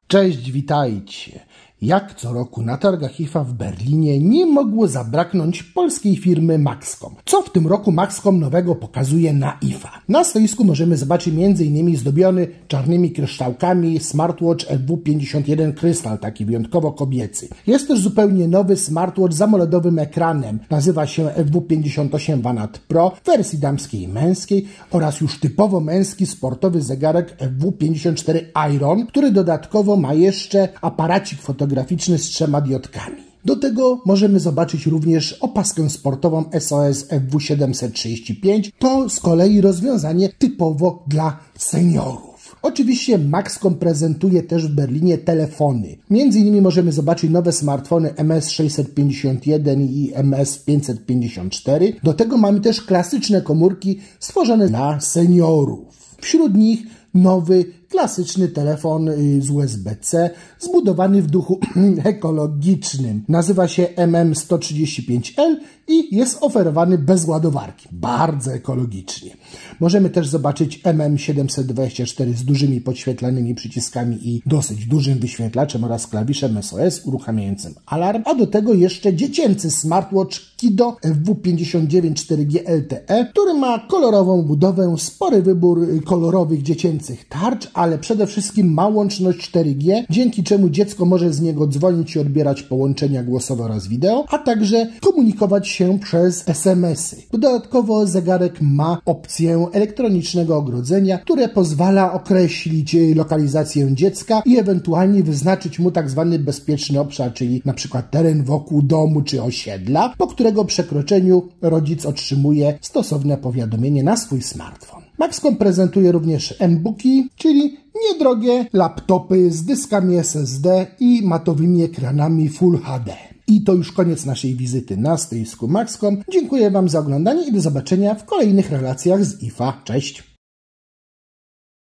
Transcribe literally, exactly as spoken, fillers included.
Cześć, witajcie. Jak co roku na targach I F A w Berlinie nie mogło zabraknąć polskiej firmy Maxcom. Co w tym roku Maxcom nowego pokazuje na I F A? Na stoisku możemy zobaczyć między innymi zdobiony czarnymi kryształkami smartwatch F W pięćdziesiąt jeden Crystal, taki wyjątkowo kobiecy. Jest też zupełnie nowy smartwatch z AMOLEDowym ekranem. Nazywa się F W pięćdziesiąt osiem Vanad Pro w wersji damskiej i męskiej oraz już typowo męski sportowy zegarek F W pięćdziesiąt cztery Iron, który dodatkowo ma jeszcze aparacik fotograficzny graficzny z trzema diodkami. Do tego możemy zobaczyć również opaskę sportową S O S F W siedemset trzydzieści pięć. To z kolei rozwiązanie typowo dla seniorów. Oczywiście Maxcom prezentuje też w Berlinie telefony. Między innymi możemy zobaczyć nowe smartfony M S sześćset pięćdziesiąt jeden i M S pięćset pięćdziesiąt cztery. Do tego mamy też klasyczne komórki stworzone dla seniorów. Wśród nich nowy, klasyczny telefon z U S B C, zbudowany w duchu ekologicznym. Nazywa się M M sto trzydzieści pięć L i jest oferowany bez ładowarki. Bardzo ekologicznie. Możemy też zobaczyć M M siedemset dwadzieścia cztery z dużymi podświetlanymi przyciskami i dosyć dużym wyświetlaczem oraz klawiszem S O S uruchamiającym alarm, a do tego jeszcze dziecięcy smartwatch Kido F W pięćdziesiąt dziewięć cztery G L T E, który ma kolorową budowę, spory wybór kolorowych dziecięcych tarcz, ale przede wszystkim ma łączność cztery G, dzięki czemu dziecko może z niego dzwonić i odbierać połączenia głosowe oraz wideo, a także komunikować się przez S M S-y. Dodatkowo zegarek ma opcję elektronicznego ogrodzenia, które pozwala określić lokalizację dziecka i ewentualnie wyznaczyć mu tak zwany bezpieczny obszar, czyli na przykład teren wokół domu czy osiedla, po którego przekroczeniu rodzic otrzymuje stosowne powiadomienie na swój smartfon. Maxcom prezentuje również M-Booki, czyli niedrogie laptopy z dyskami S S D i matowymi ekranami Full H D. I to już koniec naszej wizyty na stoisku Maxcom. Dziękuję Wam za oglądanie i do zobaczenia w kolejnych relacjach z I F A. Cześć!